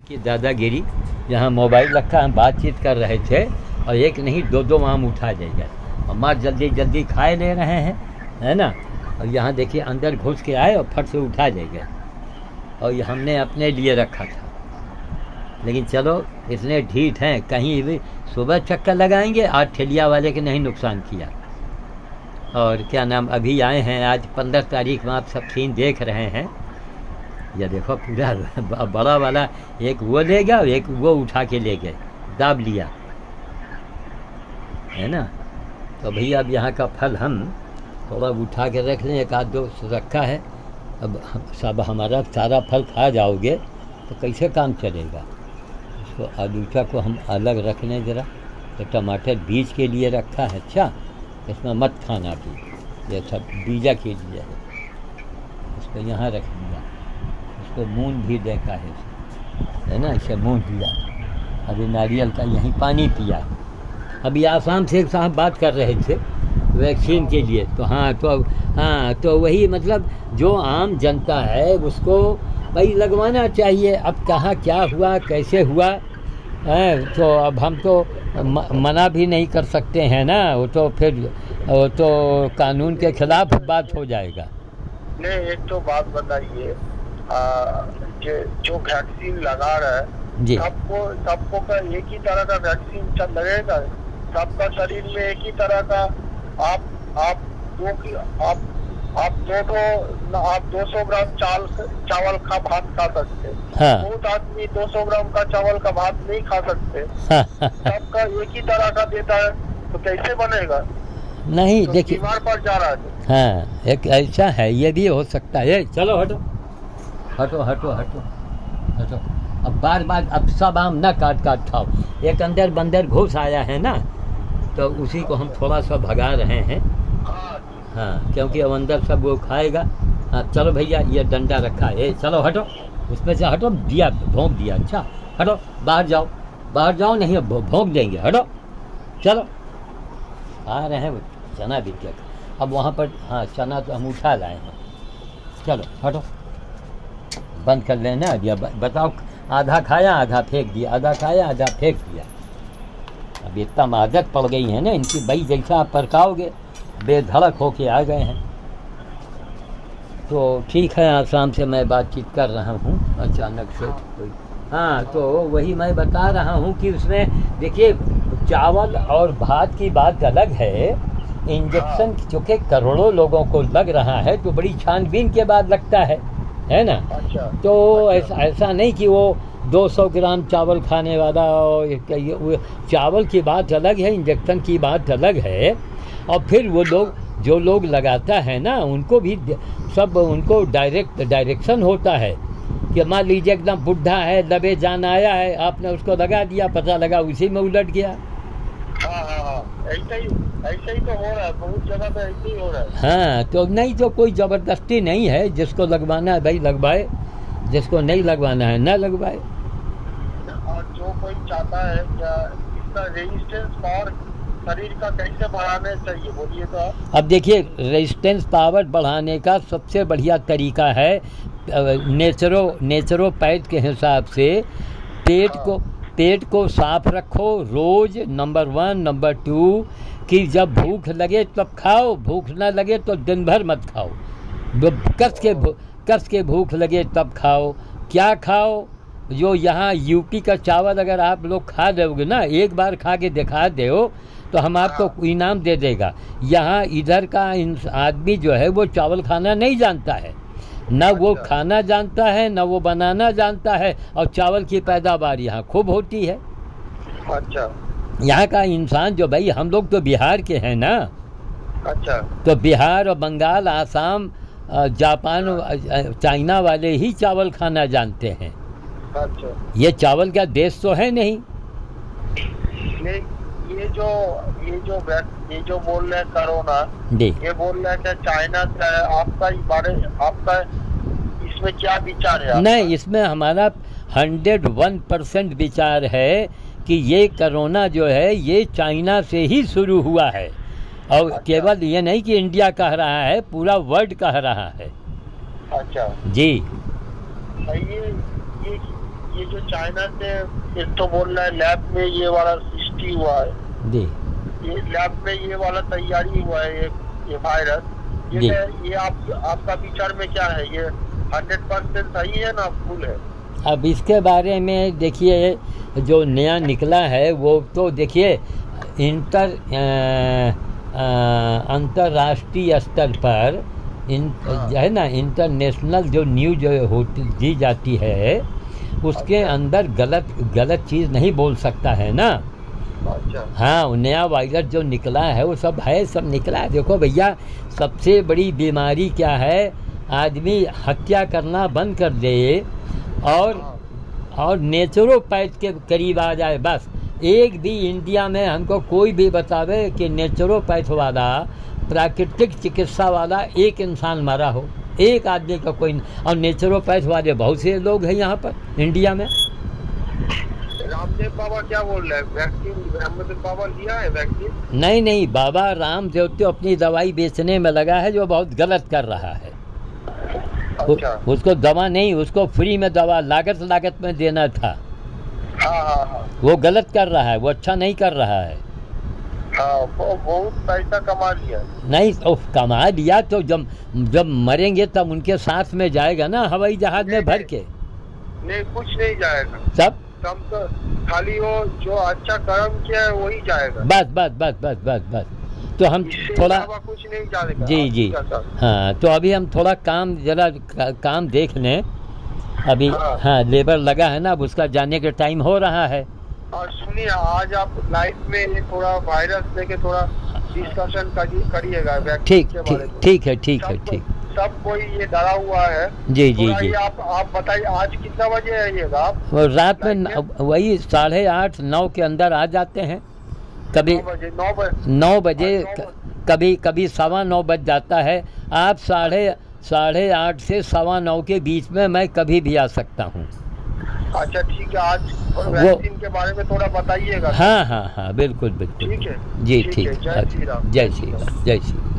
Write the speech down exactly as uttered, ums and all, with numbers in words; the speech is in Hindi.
कि दादागिरी, जहाँ मोबाइल रखा हम बातचीत कर रहे थे और एक नहीं दो दो आम उठा जाएगा और माँ जल्दी जल्दी खाए ले रहे हैं, है ना। और यहाँ देखिए अंदर घुस के आए और फट से उठा जाएगा। और ये हमने अपने लिए रखा था, लेकिन चलो इतने ढीठ हैं, कहीं भी सुबह चक्कर लगाएंगे, आज ठेलिया वाले के नहीं नुकसान किया। और क्या नाम, अभी आए हैं आज पंद्रह तारीख में, आप सब सीन देख रहे हैं। ये देखो पूरा बड़ा वाला एक वो ले गया और एक वो उठा के ले गए, दाब लिया, है ना। तो भैया अब यहाँ का फल हम थोड़ा उठा के रख लें, एक आध दो रखा है। अब सब हमारा सारा फल खा जाओगे तो कैसे काम चलेगा। इसको आलूचा को हम अलग रख लें ज़रा। तो टमाटर बीज के लिए रखा है, अच्छा इसमें मत खाना भी, ये सब बीजा के लिए है। इसको यहाँ रख दिया, इसको मून भी देखा है, है ना, इसे मून दिया। अभी नारियल का यहीं पानी पिया। अभी आसाम से एक साहब बात कर रहे थे वैक्सीन के लिए, तो हाँ तो हाँ तो वही मतलब जो आम जनता है उसको भाई लगवाना चाहिए। अब कहाँ क्या हुआ कैसे हुआ है, तो अब हम तो म, मना भी नहीं कर सकते हैं ना, वो तो फिर वो तो कानून के खिलाफ बात हो जाएगा। नहीं, एक तो बात बताइए, जो वैक्सीन लगा रहा है जी, सबको सबको का एक ही तरह का वैक्सीन चल लगेगा, सबका शरीर में एक ही तरह का। आप आप दो की आप आप दो दो आप दो सौ ग्राम चावल चावल का भात खा सकते हैं, हाँ। बहुत आदमी दो सौ ग्राम का चावल का भात नहीं खा सकते। सबका एक ही तरह का देता है, तो कैसे बनेगा। नहीं तो देखिए, बीमार पड़ जा रहा है। हाँ एक ऐसा है, ये भी हो सकता है। चलो हटो हटो हटो हटो हटो। अब बार बार अब सब आम ना काट काट खाओ। एक अंदर बंदर घुस आया है ना, तो उसी को हम थोड़ा सा भगा रहे हैं, हाँ, क्योंकि अब अंदर सब वो खाएगा। हाँ चलो भैया, ये डंडा रखा है, चलो हटो उसमें से, हटो, दिया भोंक दिया, अच्छा हटो, बाहर जाओ बाहर जाओ, नहीं अब भोंक देंगे, हटो चलो। आ रहे हैं वो चना भी क्या, अब वहाँ पर हाँ चना तो हम उठा लाए हैं, चलो हटो, बंद कर लेना। अब या बताओ, आधा खाया आधा फेंक दिया, आधा खाया आधा फेंक दिया। अब इतना आदत पड़ गई है ना इनकी, भाई जैसा आप परकाओगे बेधड़क होके आ गए हैं। तो ठीक है, आसाम से मैं बातचीत कर रहा हूँ अचानक से कोई, हाँ तो वही मैं बता रहा हूँ कि उसमें देखिए चावल और भात की बात अलग है। इंजेक्शन चूँकि करोड़ों लोगों को लग रहा है तो बड़ी छानबीन के बाद लगता है, है ना। अच्छा, तो अच्छा। ऐसा ऐसा नहीं कि वो दो सौ ग्राम चावल खाने वाला, और चावल की बात अलग है, इंजेक्शन की बात अलग है। और फिर वो लोग जो लोग लगाता है ना, उनको भी सब उनको डायरेक्ट डायरेक्शन होता है कि मान लीजिए एकदम बुढ़ा है, दबे जान आया है, आपने उसको लगा दिया, पता लगा उसी में उलट गया। हाँ हाँ हाँ, ऐसा ही ऐसा ही तो हो रहा है, बहुत जगह पे ऐसे ही हो रहा है। हाँ तो नहीं तो कोई ज़बरदस्ती नहीं है, जिसको लगवाना है भाई लगवाए, जिसको नहीं लगवाना है ना लगवाए। और जो कोई चाहता है क्या इसका रेजिस्टेंस पावर शरीर का कैसे बढ़ाना चाहिए, बोलिए तो आप। अब देखिए, रेजिस्टेंस पावर बढ़ाने का सबसे बढ़िया तरीका है नेचुरो नेचुरोपैथ के हिसाब से पेट को पेट को साफ रखो रोज़, नंबर वन। नंबर टू कि जब भूख लगे तब खाओ, भूख ना लगे तो दिन भर मत खाओ। कस के कस के भूख लगे तब खाओ। क्या खाओ, जो यहाँ यूपी का चावल अगर आप लोग खा दोगे ना, एक बार खा के दिखा दो तो हम आपको इनाम दे देगा। यहाँ इधर का आदमी जो है वो चावल खाना नहीं जानता है, ना वो खाना जानता है, ना वो बनाना जानता है, और चावल की पैदावार यहाँ खूब होती है। अच्छा, यहाँ का इंसान जो, भाई हम लोग तो बिहार के हैं ना, अच्छा, तो बिहार और बंगाल, आसाम, जापान, चाइना वाले ही चावल खाना जानते हैं। अच्छा, ये चावल का देश तो है नहीं। ये ये जो ये जो ये जो बोल रहे हैं कोरोना, ये बोल रहे हैं कि चाइना से, आपका इस बारे आपका इसमें क्या विचार है? नहीं, इसमें हमारा हंड्रेड वन परसेंट विचार है कि ये कोरोना जो है ये चाइना से ही शुरू हुआ है, और अच्छा। केवल ये नहीं कि इंडिया कह रहा है, पूरा वर्ल्ड कह रहा है। अच्छा जी। ये ये ये जो चाइना से एक तो बोल रहा है लैब में ये वाला सृष्टि हुआ है जी, ये लैब में ये वाला तैयारी हुआ है ये ये वायरस, ये जी। ये आप आपका विचार में क्या है, ये हंड्रेड परसेंट सही है ना भूल है? अब इसके बारे में देखिए, जो नया निकला है वो तो देखिए इंटर अंतर्राष्ट्रीय स्तर पर इन हाँ। जो है ना, इंटरनेशनल जो न्यूज होती दी जाती है उसके अच्छा। अंदर गलत गलत चीज़ नहीं बोल सकता है ना। अच्छा। हाँ, वो नया वायरस जो निकला है वो सब है, सब निकला है। देखो भैया, सबसे बड़ी बीमारी क्या है, आदमी हत्या करना बंद कर दे और हाँ। और नेचुरोपैथ के करीब आ जाए बस। एक भी इंडिया में हमको कोई भी बतावे कि नेचुरोपैथ वाला, प्राकृतिक चिकित्सा वाला एक इंसान मरा हो, एक आदमी का कोई। और नेचुरोपैथ वाले बहुत से लोग हैं यहाँ पर इंडिया में। रामदेव बाबा क्या बोल रहे हैं, वैक्सीन रामदेव बाबा लिया है वैक्सीन? नहीं नहीं, बाबा रामदेव तो अपनी दवाई बेचने में लगा है, जो बहुत गलत कर रहा है। अच्छा। उ, उसको दवा नहीं, उसको फ्री में दवा लागत लागत में देना था। हाँ हाँ हाँ वो गलत कर रहा है, वो अच्छा नहीं कर रहा है। हाँ, वो बहुत पैसा कमा लिया। नहीं, ओ, कमा लिया तो जब जब मरेंगे तब उनके साथ में जाएगा ना, हवाई जहाज में भर के। नहीं, कुछ नहीं जाएगा, सब कम तो खाली वो जो अच्छा कर्म किया है वही जाएगा। बस बस बस बस बस बस तो हम इससे थोड़ा, अलावा कुछ नहीं जाएगा। जी जी, हाँ, तो अभी हम थोड़ा काम जरा का, काम देख लें अभी। हाँ। हाँ, लेबर लगा है ना, अब उसका जाने का टाइम हो रहा है। और सुनिए, आज आप लाइफ में ये थोड़ा वायरस लेके थोड़ा डिस्कशन करिएगा वैक्सीन ठीक के बारे ठीक में। ठीक है, ठीक है, सब- ठीक। सब कोई ये डरा हुआ है। जी जी थोड़ा जी। ये आप आप बताइए, आज कितना बजे आइएगा आप? और रात में लाइट न- वही साढ़े आठ नौ के अंदर आ जाते हैं। कभी नौ बजे नौ बजे नौ बजे, हाँ, नौ क- कभी कभी सवा नौ बज जाता है। आप साढ़े साढ़े आठ से सवा नौ के बीच में मैं कभी भी आ सकता हूँ। अच्छा ठीक है, आज वैक्सीन के बारे में थोड़ा बताइएगा। हाँ हाँ हाँ, बिल्कुल बिल्कुल। ठीक है, जी ठीक ठीक। है, जय श्री राम। जय श्री राम, जय श्री राम।